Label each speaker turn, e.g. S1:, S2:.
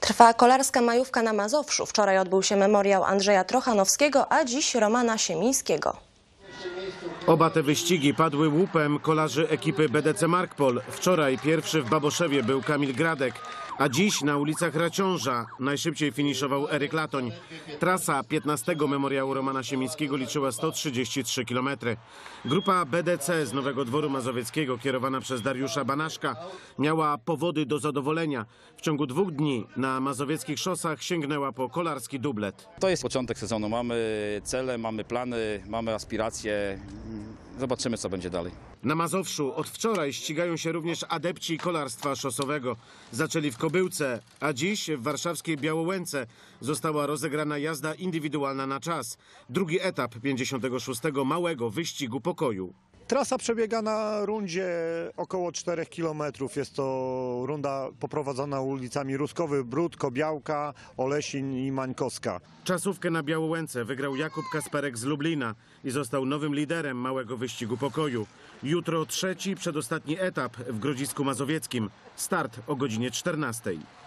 S1: Trwa kolarska majówka na Mazowszu. Wczoraj odbył się memoriał Andrzeja Trochanowskiego, a dziś Romana Siemińskiego.
S2: Oba te wyścigi padły łupem kolarzy ekipy BDC Markpol. Wczoraj pierwszy w Baboszewie był Kamil Gradek, a dziś na ulicach Raciąża najszybciej finiszował Eryk Latoń. Trasa 15. memoriału Romana Siemińskiego liczyła 133 km. Grupa BDC z Nowego Dworu Mazowieckiego, kierowana przez Dariusza Banaszka, miała powody do zadowolenia. W ciągu 2 dni na mazowieckich szosach sięgnęła po kolarski dublet.
S3: To jest początek sezonu. Mamy cele, mamy plany, mamy aspiracje. Zobaczymy, co będzie dalej.
S2: Na Mazowszu od wczoraj ścigają się również adepci kolarstwa szosowego. Zaczęli w Kobyłce, a dziś w warszawskiej Białołęce została rozegrana jazda indywidualna na czas. Drugi etap 56. małego wyścigu pokoju.
S4: Trasa przebiega na rundzie około 4 km. Jest to runda poprowadzona ulicami Ruskowy Brud, Kobiałka, Olesin i Mańkowska.
S2: Czasówkę na Białołęce wygrał Jakub Kasperek z Lublina i został nowym liderem małego wyścigu pokoju. Jutro trzeci, przedostatni etap w Grodzisku Mazowieckim. Start o godzinie 14.